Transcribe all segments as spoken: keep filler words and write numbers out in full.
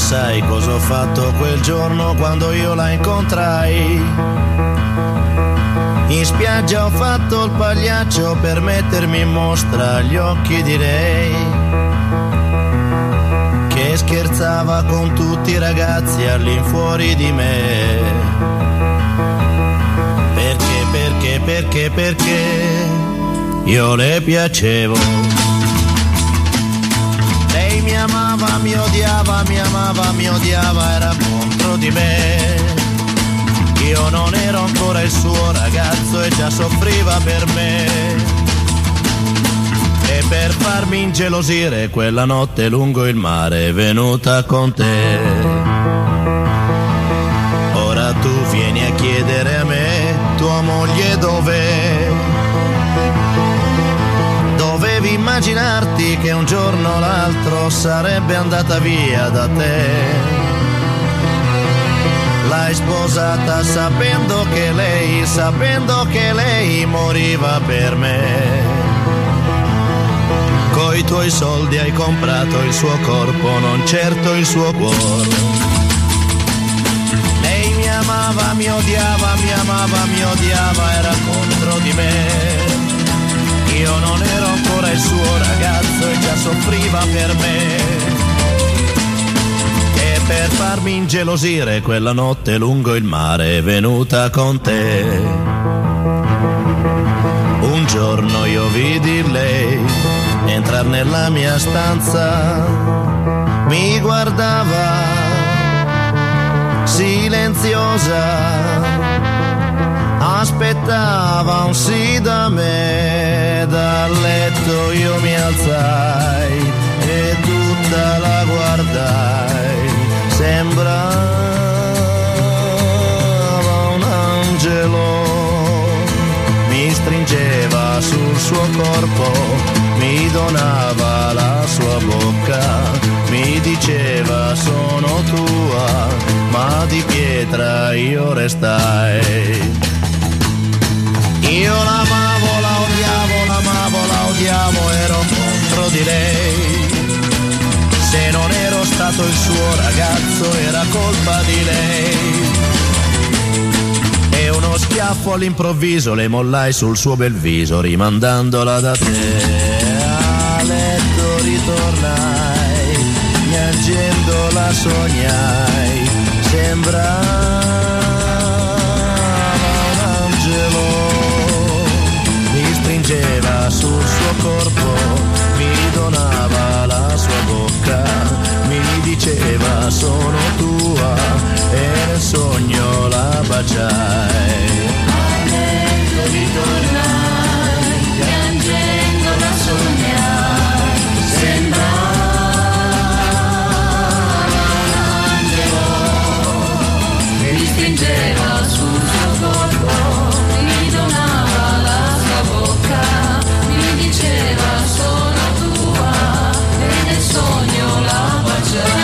sai cosa ho fatto quel giorno quando io la incontrai? In spiaggia ho fatto il pagliaccio per mettermi in mostra agli occhi di lei, che scherzava con tutti i ragazzi all'infuori di me. Perché, perché, perché, perché io le piacevo. Lei mi amava, mi odiava, mi amava, mi odiava, era contro di me. Io non ero ancora il suo ragazzo e già soffriva per me. E per farmi ingelosire quella notte lungo il mare è venuta con te. Ora tu vieni a chiedere a me, tua moglie dov'è? Dovevi immaginarti che un giorno o l'altro sarebbe andata via da te. L'hai sposata sapendo che lei, sapendo che lei moriva per me. Coi tuoi soldi hai comprato il suo corpo, non certo il suo cuore. Lei mi amava, mi odiava, mi amava, mi odiava, era contro di me. Io non ero ancora il suo ragazzo e già soffriva per me. Per farmi ingelosire quella notte lungo il mare è venuta con te. Un giorno io vidi lei entrar nella mia stanza, mi guardava silenziosa, aspettava un sì da me. Dal letto io mi alzai e tutta la guardai. Sembrava un angelo, mi stringeva sul suo corpo, mi donava la sua bocca, mi diceva sono tua, ma di pietra io restai. Io l'amavo, la odiavo, l'amavo, la odiavo, ero contro di lei. Se non ero stato il suo ragazzo era colpa di lei. E uno schiaffo all'improvviso le mollai sul suo bel viso, rimandandola da te. A letto ritornai, piangendo la sognai, sembrava un angelo, mi stringeva sul suo corpo, mi donava la sua bocca, mi diceva sono tua e nel sogno la baciai. A letto ritornai, piangendo la sognai, sembrava un angelo, mi stringeva sul suo corpo, mi donava la sua bocca, mi diceva sono tua e nel sogno la baciai.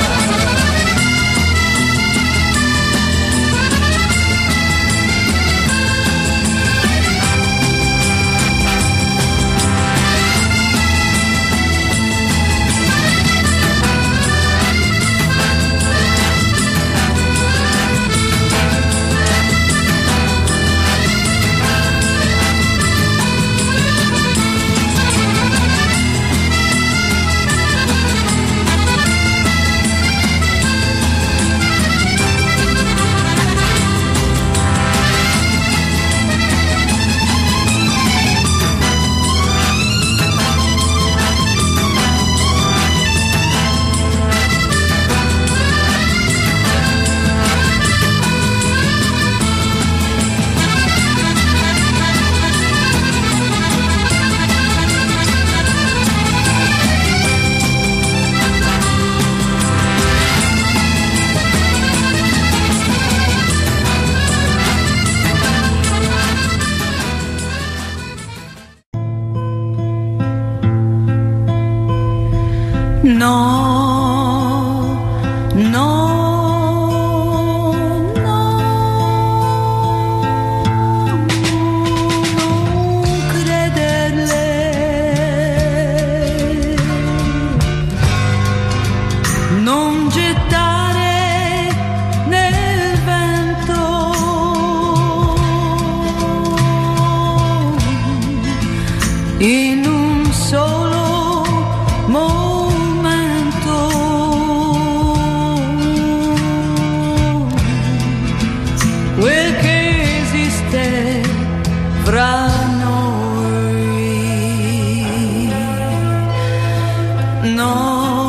No, no, no, non crederle, non gettare solo momento. Quel che esiste fra noi, no.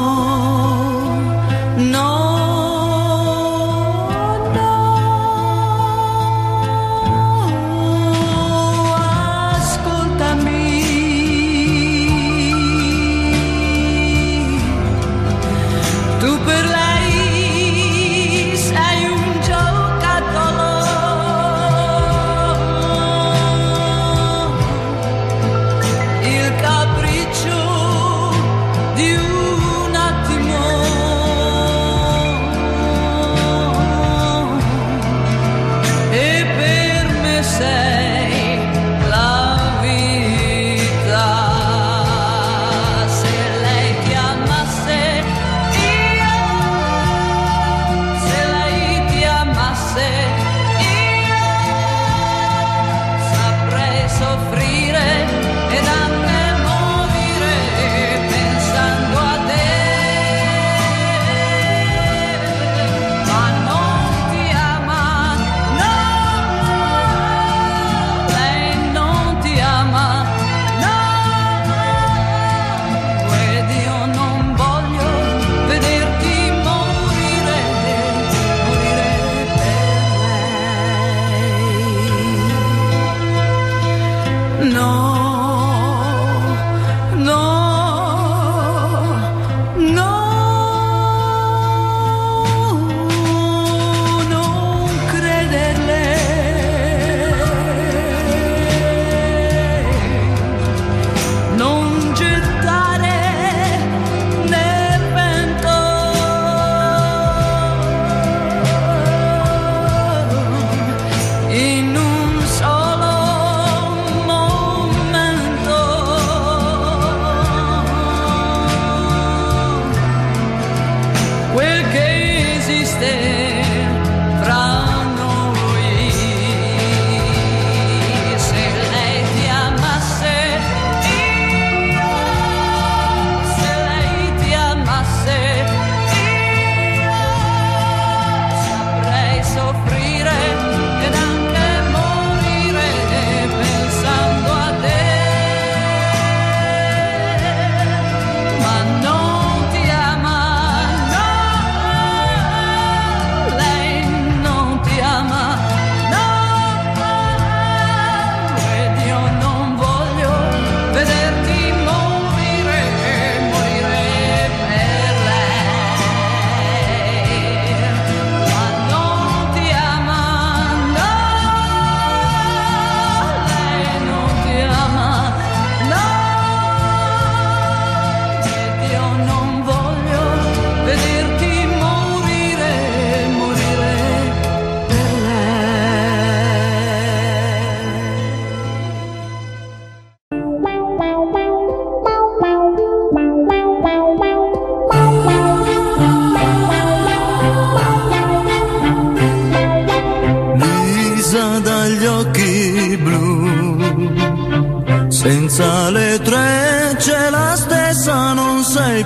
Senza le trecce la stessa non sei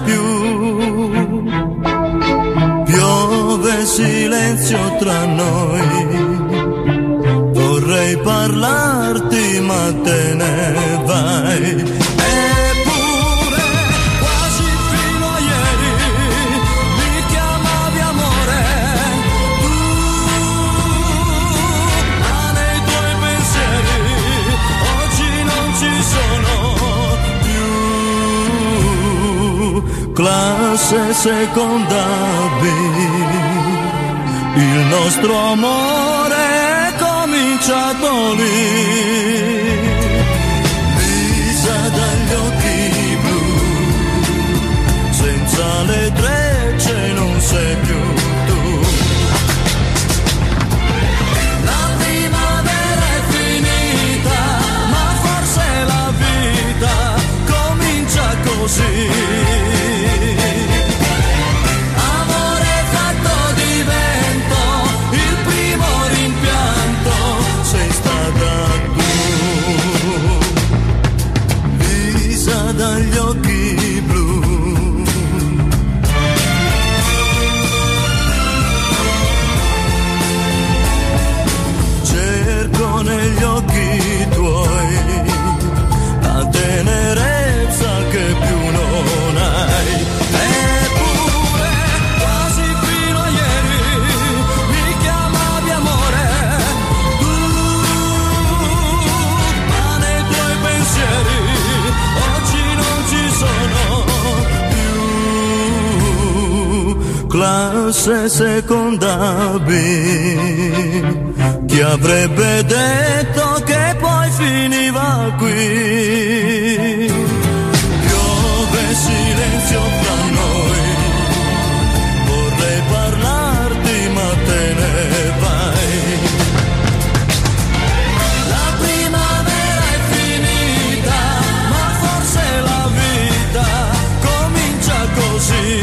più. Piove silenzio tra noi. Vorrei parlarti ma te ne vai. Eppure quasi fino a ieri mi chiamavi amore. Tu, ma nei tuoi pensieri oggi non ci sono più. Classe seconda B, il nostro amore è cominciato lì. Visa dagli occhi blu, senza le trecce non sei più tu. La primavera è finita, ma forse la vita comincia così. dagli occhi blu. Cerco negli occhi tuoi la tenerezza che più non hai. Eppure quasi fino a ieri mi chiamavi amore. Tu, ma nei tuoi pensieri oggi non ci sono più. Classe seconda B, chi avrebbe detto che poi finiva qui? Piove silenzio fra noi, vorrei parlarti ma te ne vai. La primavera è finita, ma forse la vita comincia così.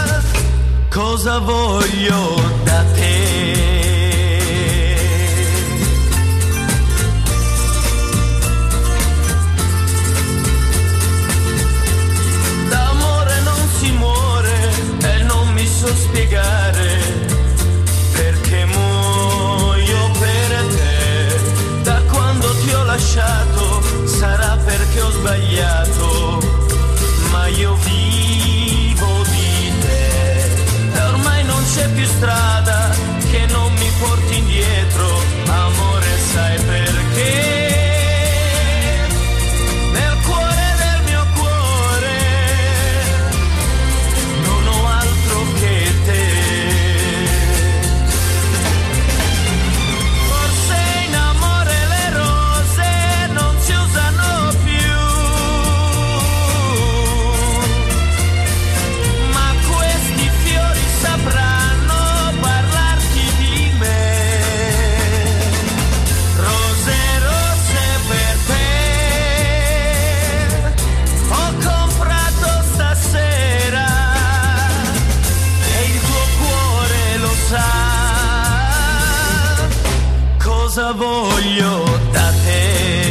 cosa voglio da te. cosa voglio da te.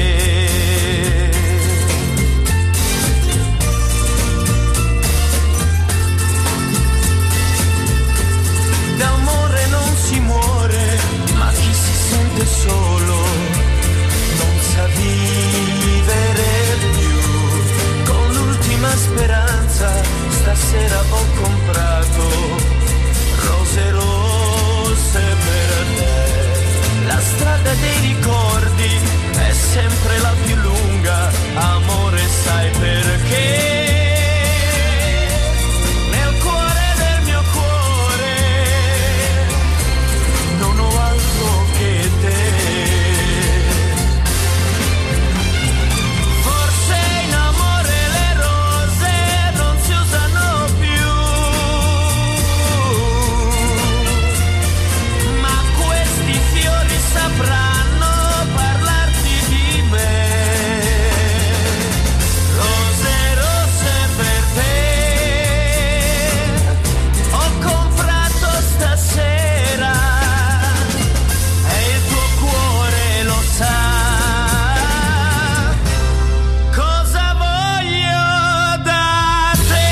D'amore non si muore, ma chi si sente solo non sa vivere più. Con l'ultima speranza stasera ho comprato rose rosse per te. La strada dei ricordi è sempre la più lunga, amore, sai perché? Nel cuore del mio cuore non ho altro che te. Forse in amore le rose non si usano più, ma questi fiori sapranno parlarti di me. Rose rosse per te ho comprato stasera e il tuo cuore lo sa cosa voglio da te.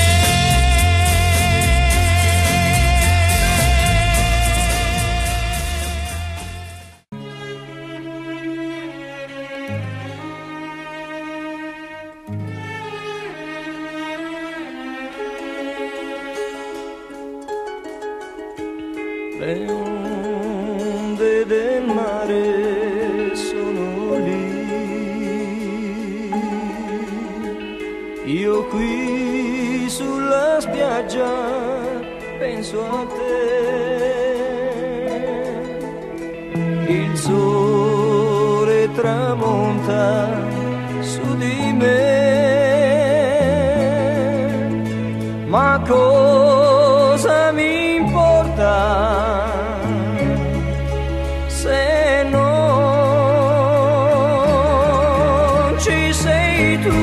Le onde del mare sono lì, io qui sulla spiaggia penso a te. Il sole tramonta su di me, ma cosa mi importa se non ci sei tu?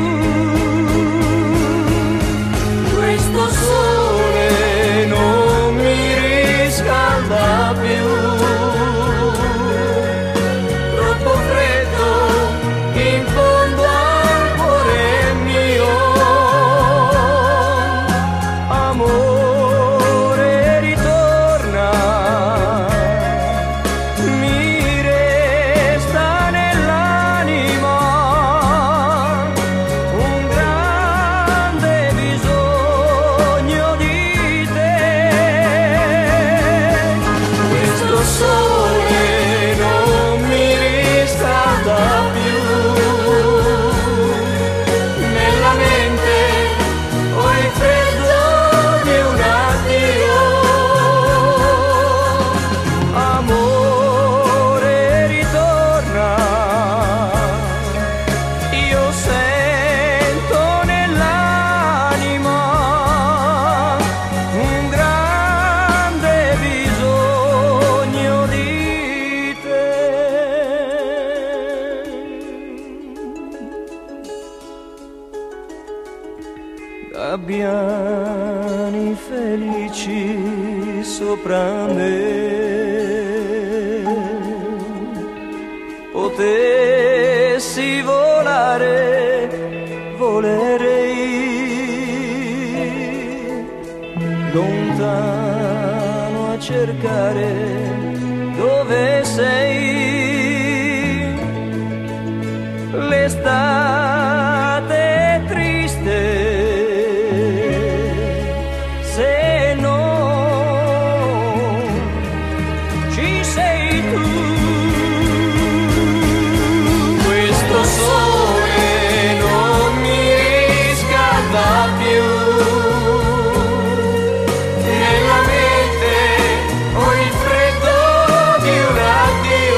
Questo sole non mi riscalda più, troppo freddo in fondo al cuore mio. Amore, ritorna, mi resta nell'anima un grande bisogno di te. Questo sole non mi riscalda più, nella mente ho il freddo di un addio. Amore, ritorna, io sento nell'anima un grande bisogno di te. Gabbiani felici sopra me, potessi volare, volerei lontano a cercare dove sei. L'estate è triste se non ci sei tu. Questo sole non mi riscalda più, nella mente ho il freddo di un addio.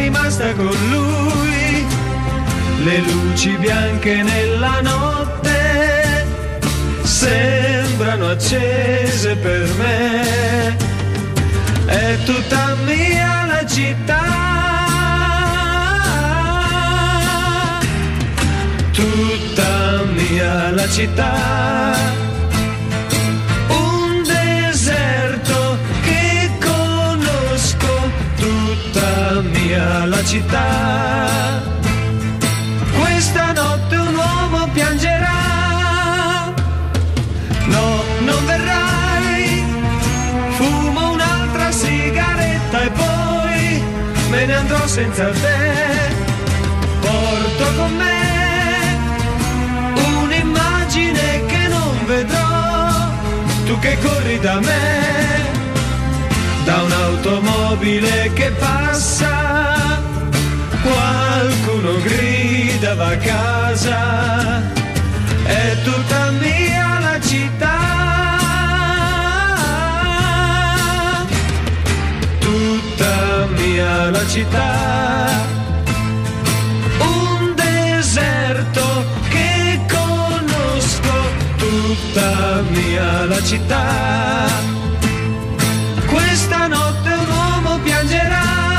rimasta con lui, le luci bianche nella notte sembrano accese per me, è tutta mia la città, tutta mia la città, un deserto che conosco, tutta mia la città. Questa notte un uomo piangerà, no, non verrai, fumo un'altra sigaretta e poi me ne andrò senza te, porto con me un'immagine che non vedrò, tu che corri da me, da un'automobile che passa, qualcuno grida va a casa, è tutta mia la città, tutta mia la città, un deserto che conosco, tutta mia la città, questa notte un uomo piangerà.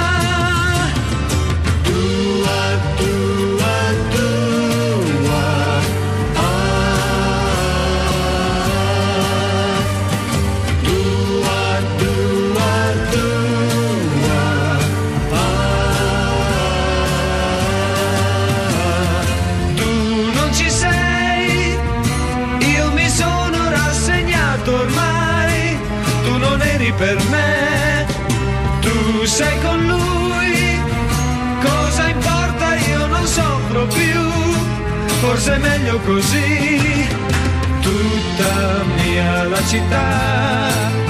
Per me, tu sei con lui, cosa importa, io non soffro più, forse è meglio così, tutta mia la città,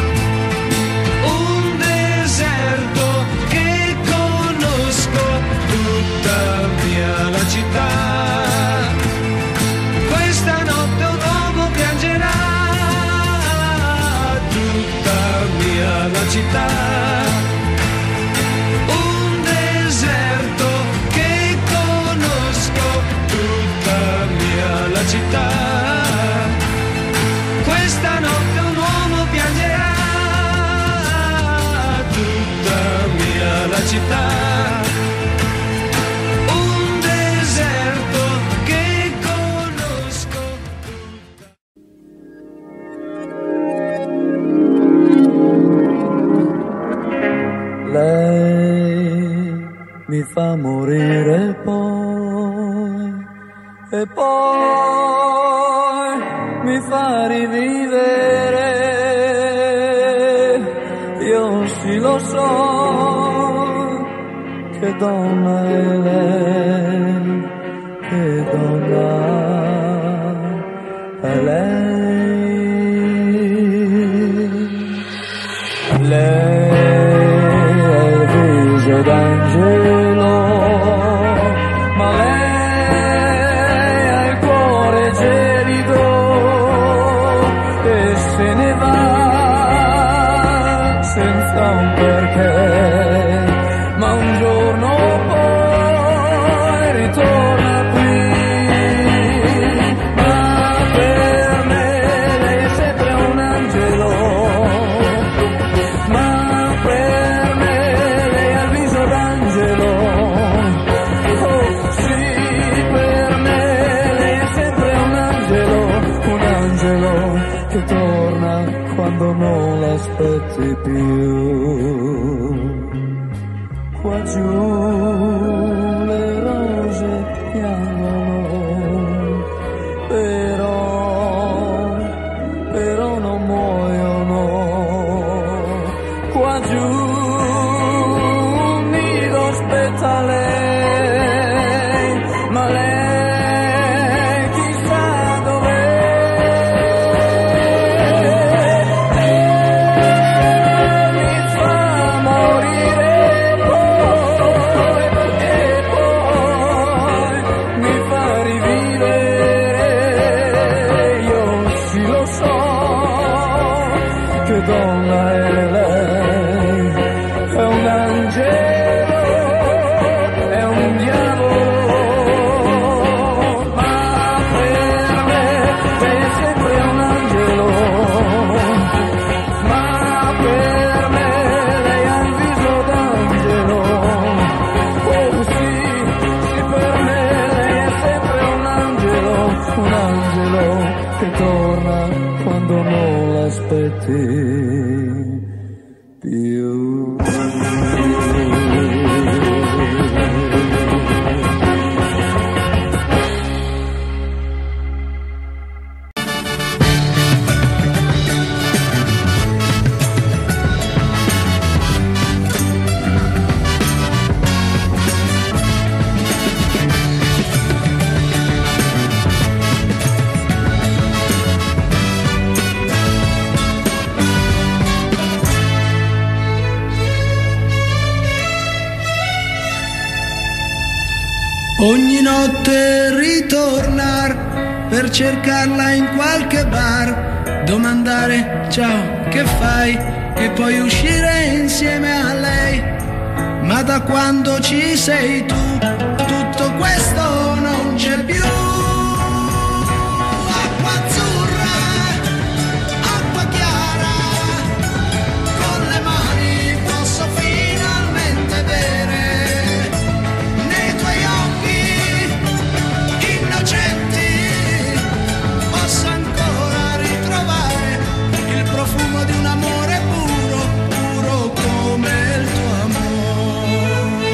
un deserto che conosco, tutta mia la città, questa notte un uomo piangerà, la città, un deserto che conosco, tutta mia la città, questa notte un uomo piangerà, tutta mia la città, un deserto che conosco. Lei mi fa morire poi, e poi mi fa rivivere, io sì lo so, che donna è lei, che donna è lei, lei d'angelo, ma lei ha il cuore gelido e se ne va senza un perché, ma un giorno poi ritorna qui, ma per me lei è sempre un angelo, ma per me che torna quando non l'aspetti più. Qua giù le rose piangono, però, però non muoiono. Qua giù un nido aspetta lei, ma lei donna è lei, è un angelo, te più. Ogni notte ritornar per cercarla in qualche bar, domandare ciao che fai e poi uscire insieme a lei. Ma da quando ci sei tu tutto questo non c'è più. Acqua azzurra, acqua chiara, con le mani posso finalmente bere. Posso ancora ritrovare il profumo di un amore puro, puro come il tuo amore.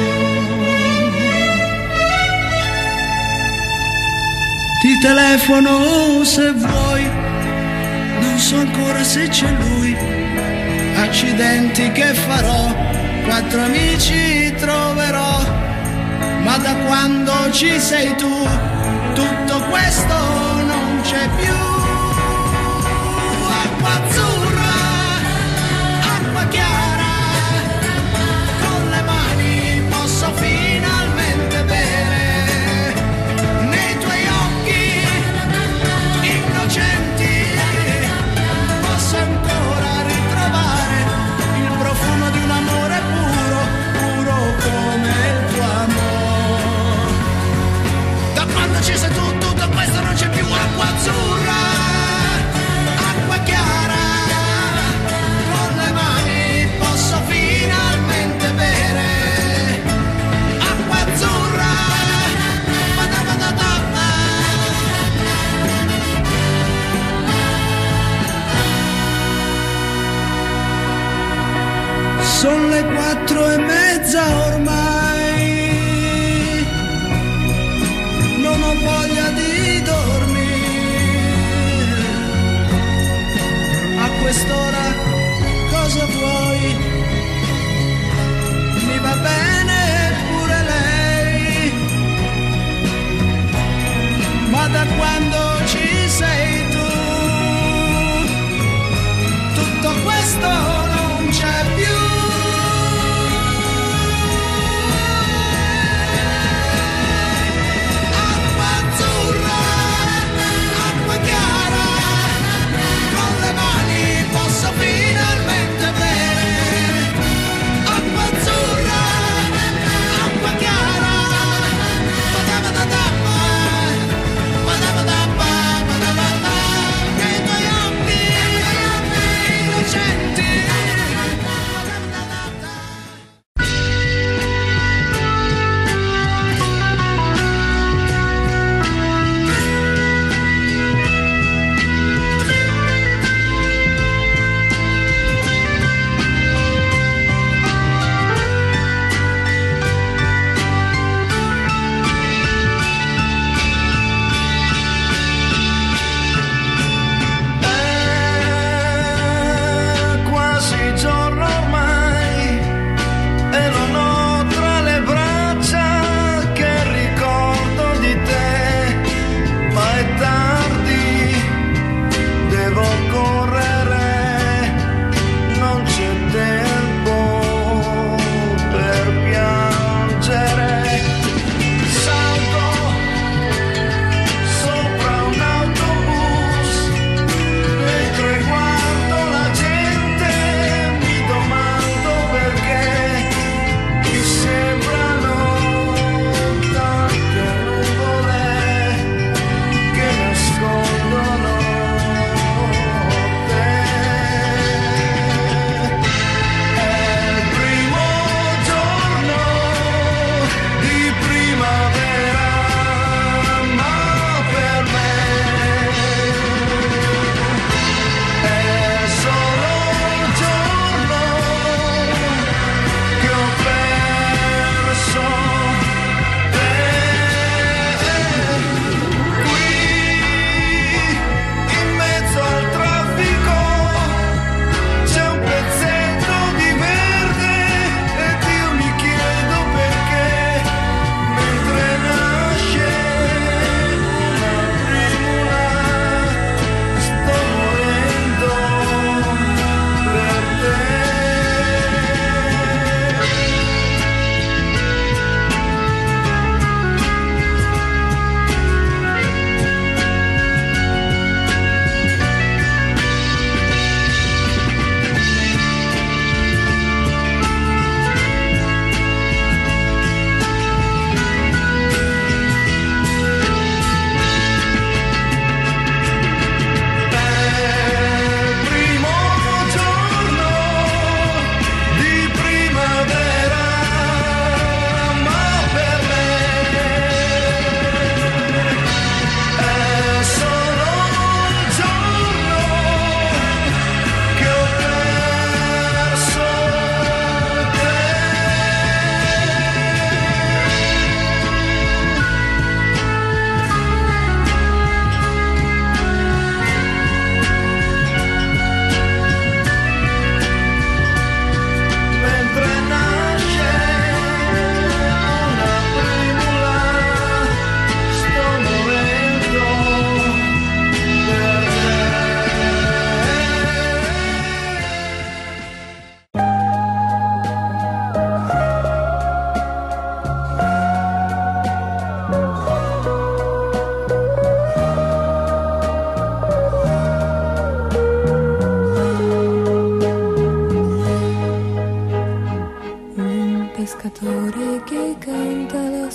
Ti telefono se vuoi, non so ancora se c'è lui. Accidenti che farò, quattro amici troverò. Ma da quando ci sei tu tutto questo non c'è più. Acqua azzurra, acqua chiara, con le mani posso finalmente bere. Nei tuoi occhi innocenti posso ancora ritrovare il profumo di un amore puro, puro come il tuo amore. Quando ci sei tu, tutto questo non c'è più. Acqua azzurra, acqua chiara, con le mani posso finalmente bere. Acqua azzurra, badabadababa. Sono le quattro e mezza ormai, non ho voglia di dormire. A quest'ora cosa vuoi? Mi va bene pure lei. Ma da quando ci sei tu tutto questo non c'è più. Posso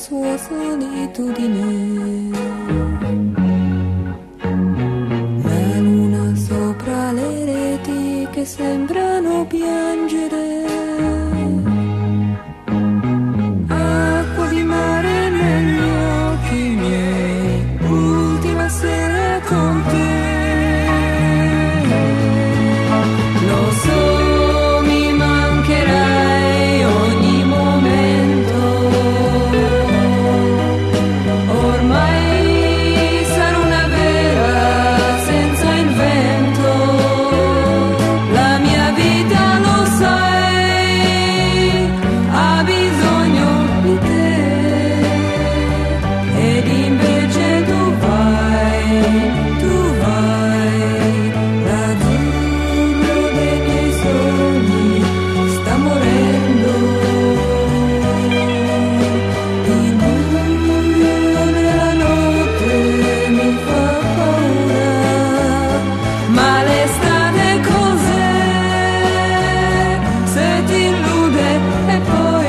sua solitudine. La luna sopra le reti che sembrano piangere, acqua di mare negli occhi miei, ultima sera con te. Lo so, mi mancherai ogni momento, ormai sarò una vera senza il vento. La mia vita, lo sai, ha bisogno di te, ed invece tu vai, tu vai, l'azzurro dei miei sogni sta morendo, il buio della notte mi fa paura, ma l'estate cos'è se ti illude e poi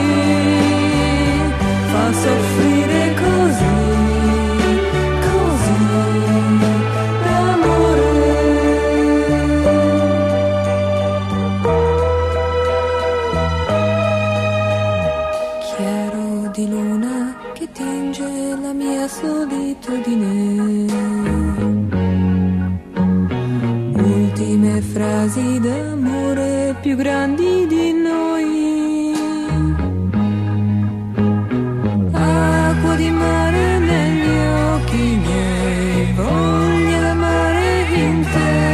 fa soffrire così, così d'amore. Chiaro di luna che tinge la mia solitudine, ultime frasi d'amore più grandi di noi, acqua di mare negli occhi miei, voglia d'amare in te.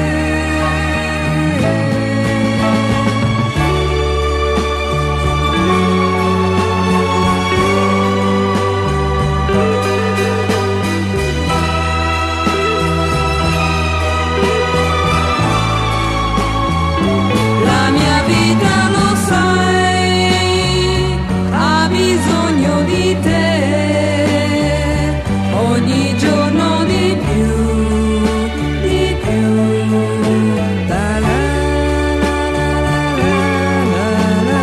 La mia vita, lo sai, ha bisogno di te, ogni giorno di più, di più. La la la la la la la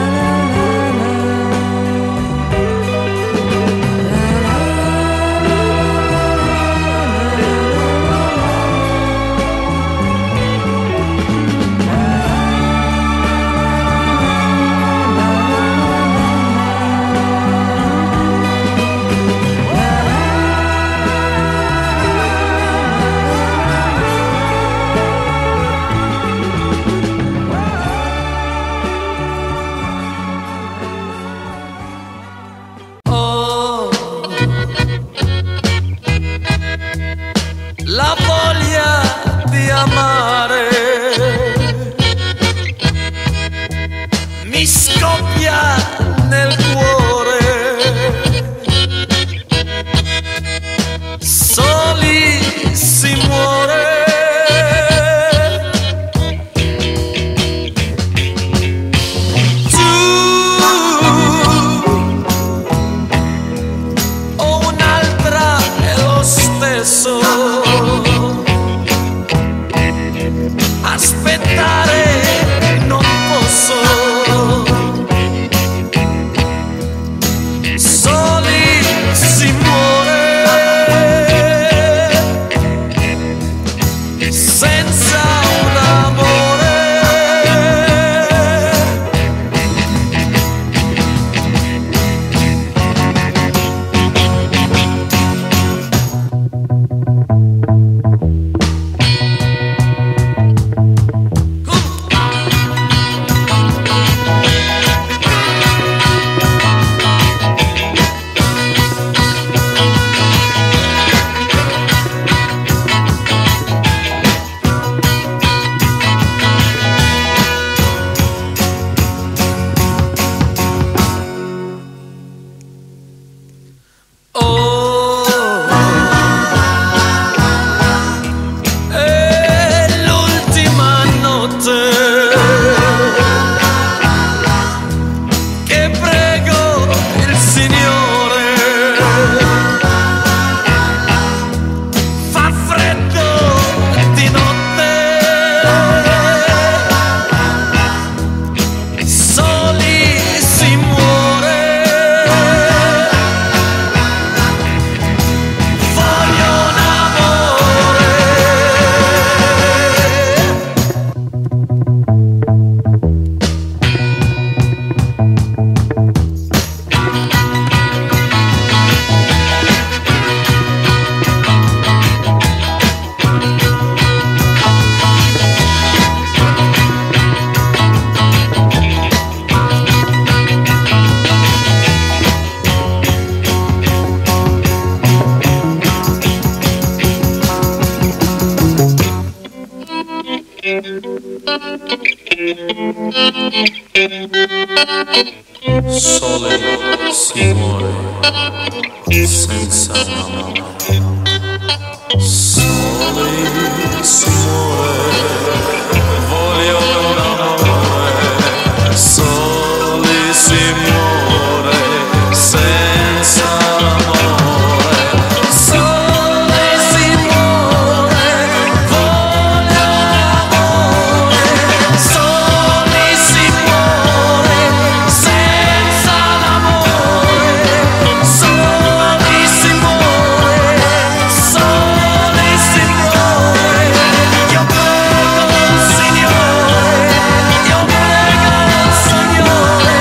Sole si muore senza un amore. Sole si muore, voglio un amore. Sole si muore senza l'amore. Sole si muore, voglio l'amore. Sole si muore senza l'amore. Sole si muore, sole si muore. Io prego il Signore, io prego il Signore.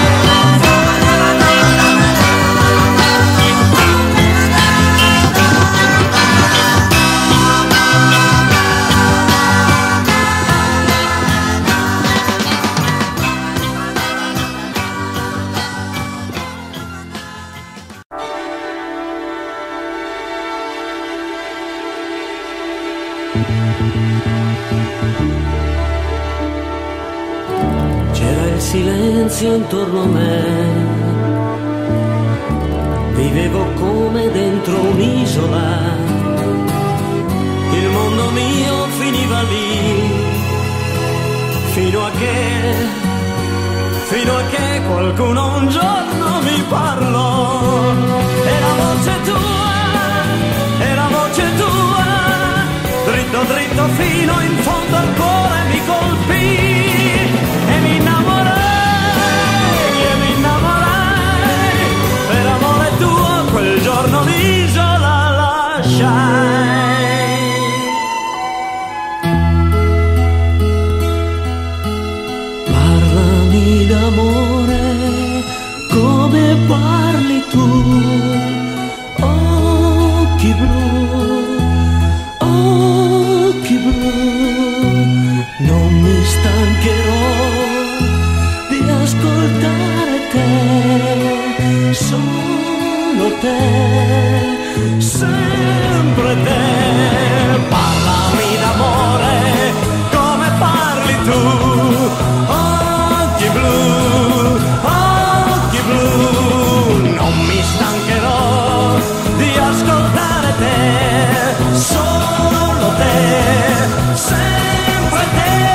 C'era il silenzio intorno a me, vivevo come dentro un'isola, il mondo mio finiva lì, fino a che, fino a che qualcuno un giorno mi parlò, e la voce tua, e la voce tua, dritto dritto fino in fondo al cuore mi colpì. E mi innamorai, e mi innamorai, per amore tuo quel giorno l'isola lasciai. Parlami d'amore come parli tu, occhi blu, occhi blu, non mi stancherò di ascoltare te, solo te, sempre te. Parlami d'amore come parli tu, occhi blu, occhi blu, non mi stancherò di ascoltare te, solo te, sempre te.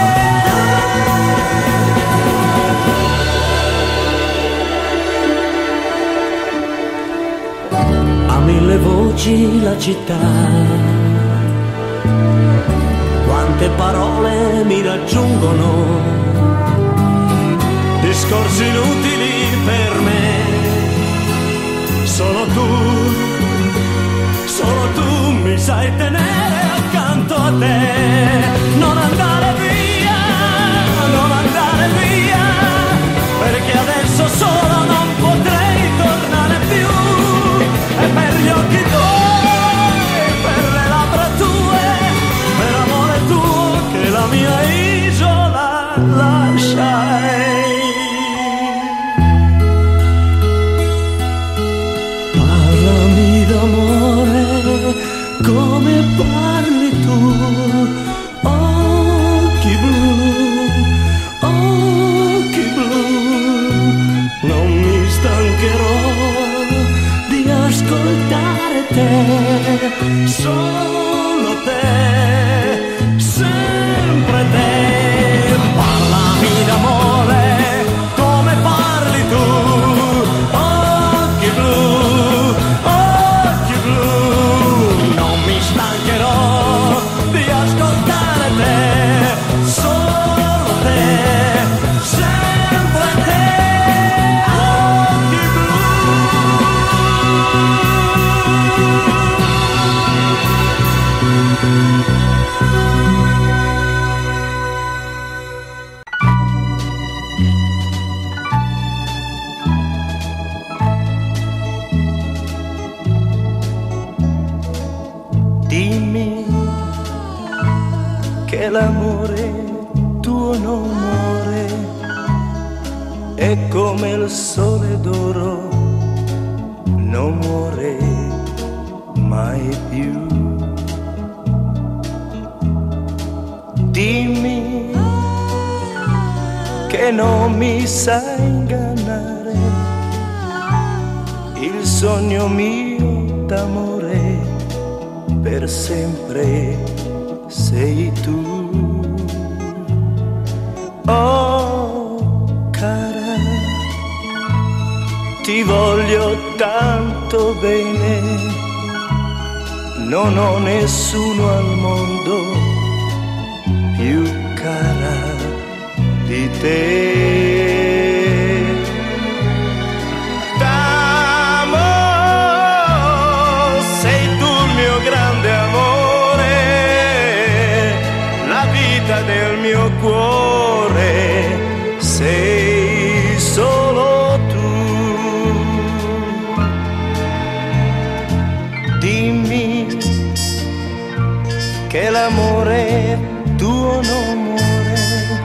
A mille voci la città, quante parole mi raggiungono, discorsi inutili per me, solo tu, solo tu mi sai tenere accanto a te. Non andare via, non andare via, perché adesso solo non potrei tornare più. E per gli occhi tuoi, per le labbra tue, per amore tuo che la mia isola lasciai. Parlami d'amore come parli tu, occhi blu, occhi blu, non mi stancherò di ascoltare te, solo te, sempre te. Parlami d'amore come parli tu, occhi blu, occhi blu, non mi stancherò di ascoltare te, solo te, sempre te, occhi blu. Dimmi che l'amore tuo non muore, è come il sole d'oro, non muore più. Dimmi che non mi sa ingannare, il sogno mio d'amore per sempre sei tu. Oh cara, ti voglio tanto bene, non ho nessuno al mondo più cara di te. T'amo, sei tu il mio grande amore, la vita del mio cuore, sei solo tu. Dimmi che l'amore tuo non muore,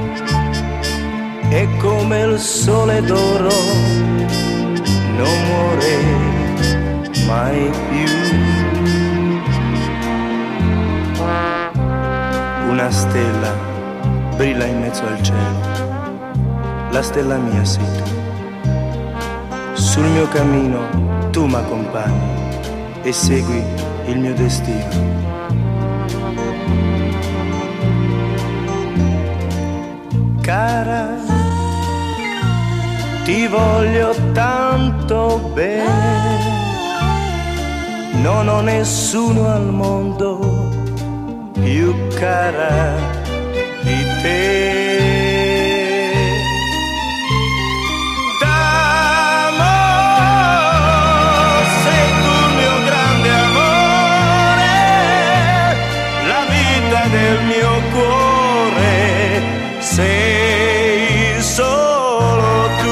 è come il sole d'oro, non muore mai più. Una stella brilla in mezzo al cielo, la stella mia sei tu. Sul mio cammino tu m'accompagni e segui il mio destino. Cara, ti voglio tanto bene, non ho nessuno al mondo più cara di te. T'amo, sei tu il mio grande amore, la vita del mio cuore, sei solo tu.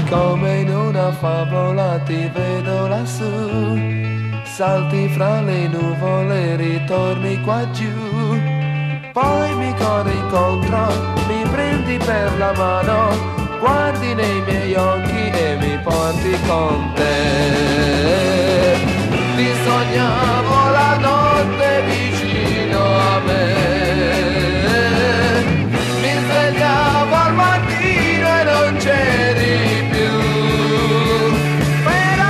come in una favola ti vedo lassù, salti fra le nuvole, ritorni qua giù, poi mi corri incontro, mi prendi per la mano, guardi nei miei occhi e mi porti con te. Ti sognavo la notte vicino a me, mi svegliavo al mattino e non c'eri più. Però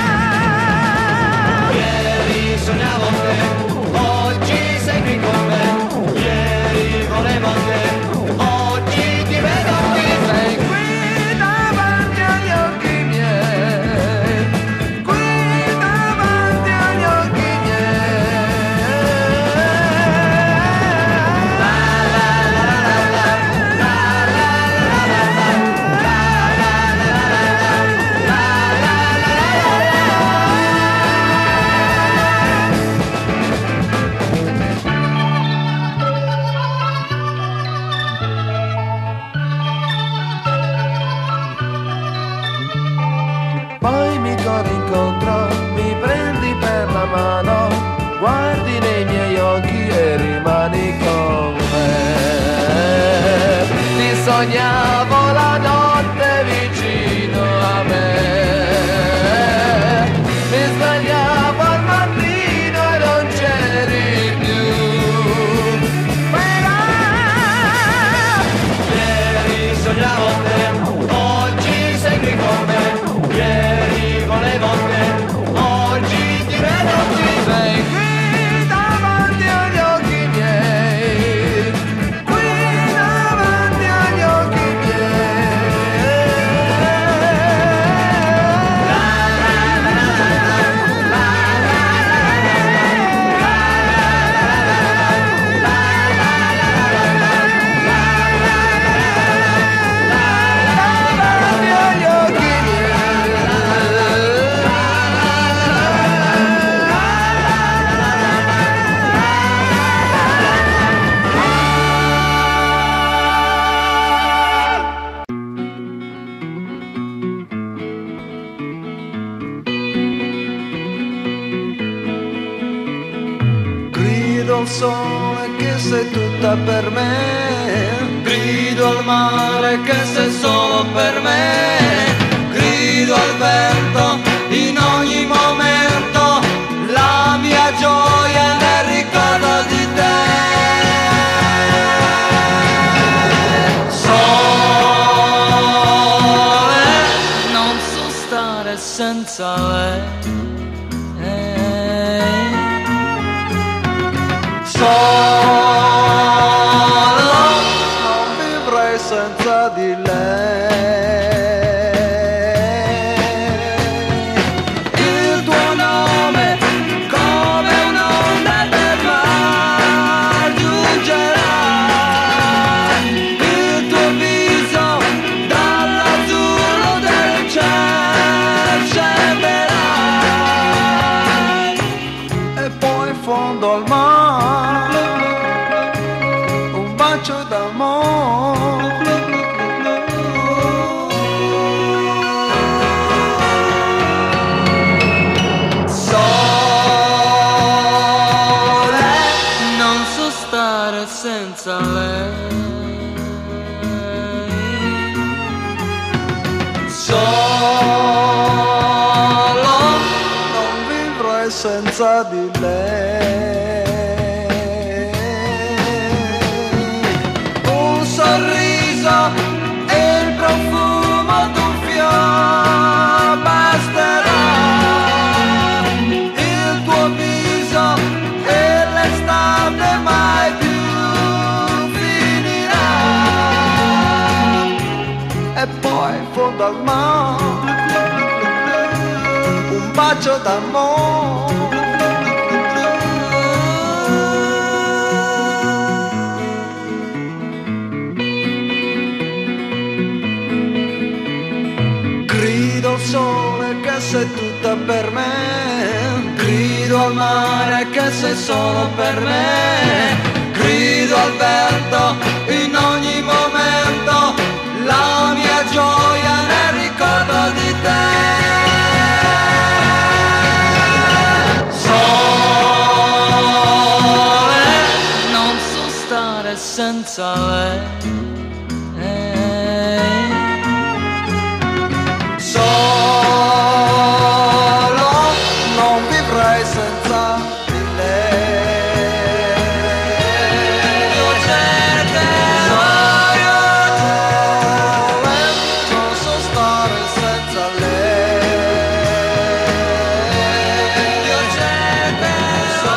Ieri sognavo te, oggi sei qui con me. Ieri volevo te, oggi ti vedo qui. sei qui davanti agli occhi miei, qui davanti agli occhi Poi mi corri incontro, mi prendi per la mano, guardi nei miei occhi e rimani con me. Ti sognavo la notte vicino a me, mi svegliavo al mattino e non c'eri più. Però Ieri sognavo te, oggi sei qui con me. Ieri volevo te, oggi ti vedo qui. sei qui davanti agli occhi miei, qui davanti agli occhi Grido al sole che sei tutta per me, grido al mare che sei solo per me, grido al vento in ogni momento, la mia gioia nel ricordo di te. Sole, non so stare senza lei. Solo non vivrei senza di lei. Il tuo nome come un'onda del mare giungerà, il tuo viso dall'azzurro del cielo scenderà, e poi in fondo al mare un bacio d'amore. Sole, non so stare senza lei. Solo non vivrei senza di lei. Un sorriso e il profumo d'un fiore basterà, il tuo viso e l'estate mai più finirà, e poi in fondo al mare un bacio d'amore. Grido al sole che sei tutta per me, grido al mare che sei solo per me, grido al vento in ogni momento, la mia gioia nel ricordo senza lei. Solo non vivrei senza di lei. Io cercherò, non so stare senza lei. Io cercherò.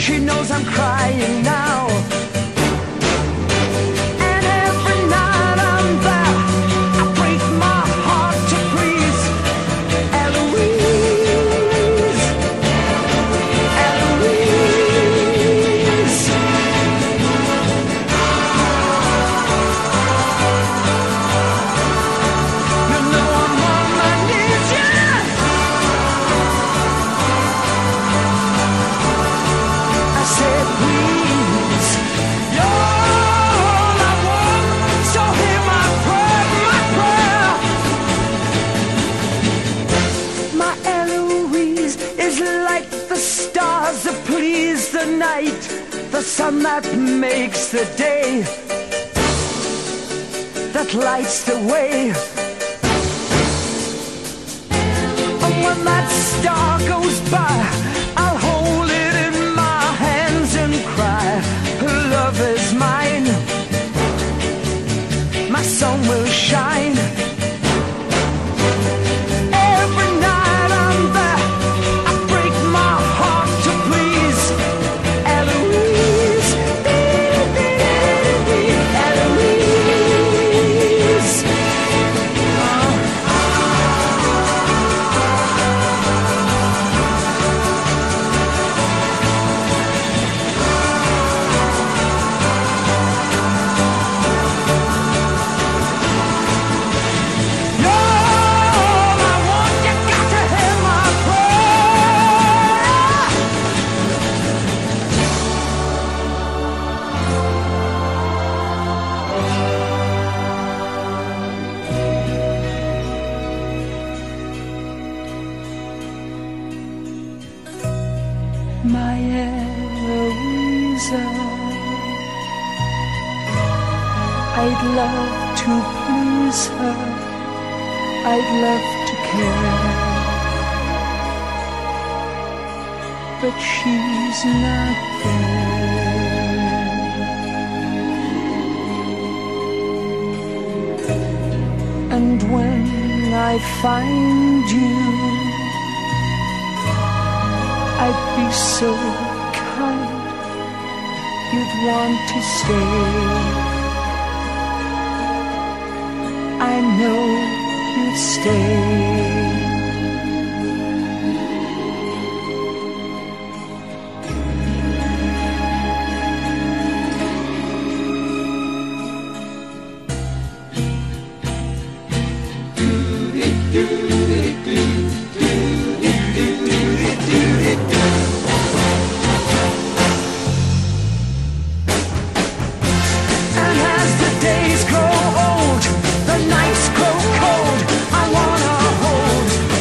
she knows I'm crying now. And every night I'm there, I break my heart to please Eloise, Eloise. You know I'm on my knees, yeah. I said, please, you're all I want, so hear my prayer, my prayer. My Eloise is like the stars that please the night, the sun that makes the day, that lights the way. And when that star goes by, I'll hold it in my hands and cry, love is mine, my sun will shine. Every night I'm there, I break my heart to please Eloise, Eloise. My Eloisa, I'd love to please her, I'd love to care, but she's not there. And when I find you, I'd be so kind, you'd want to stay. I know you'd stay. And as the days grow old, the nights grow cold, I wanna hold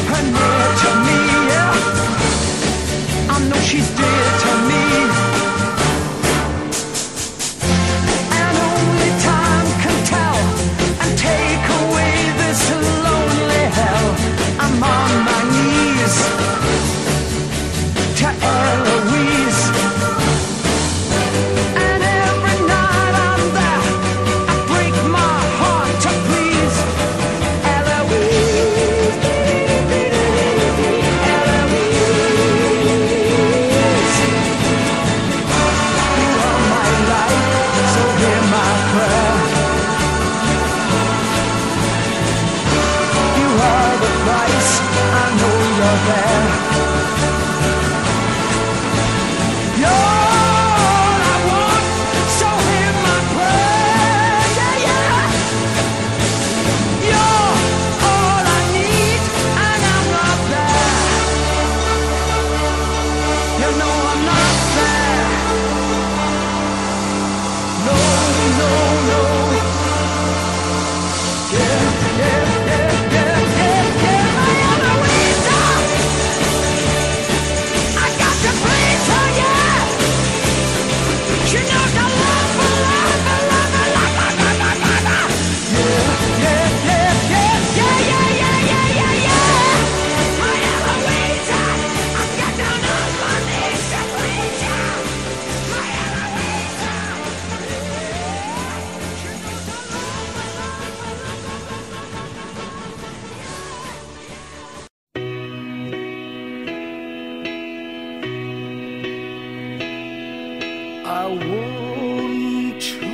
I want to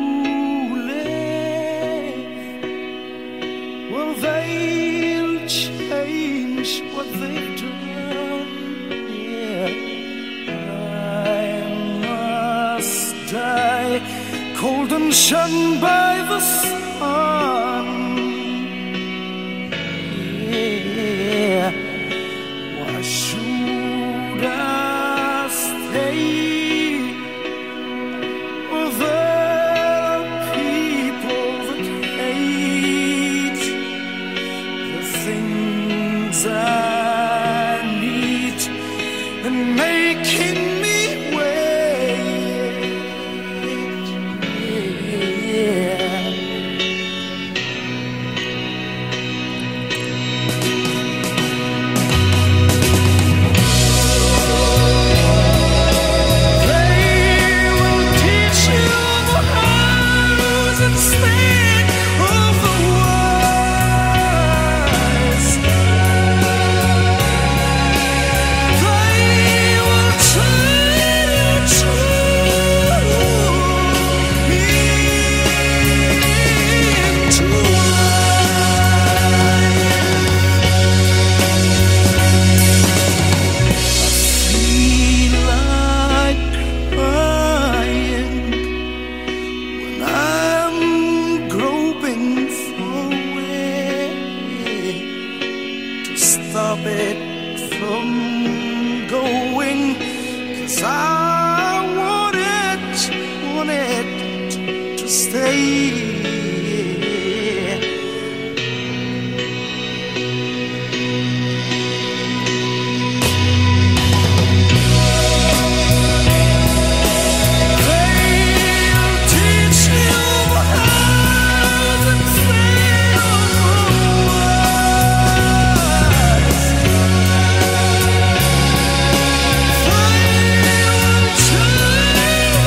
live. Well, they'll change what they've done. Yeah, I must die, cold and shunned by the sun. Yeah, why should I stay? Well, there are people that hate the things I need and making me wait. Yeah. They will teach you the hows instead of the whys. They will turn your truth into feel like crying when I'm groping for a way to stop it from going, 'cause I want it, want it to stay. They'll teach you the hows instead of the whys. They'll turn the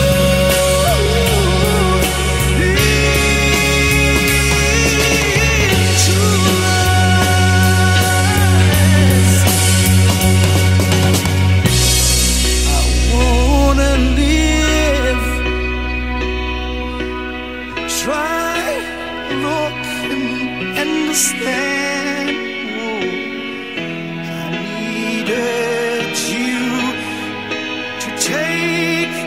truth into lies. I wanna live. Try, look, and understand. Oh, I needed you to take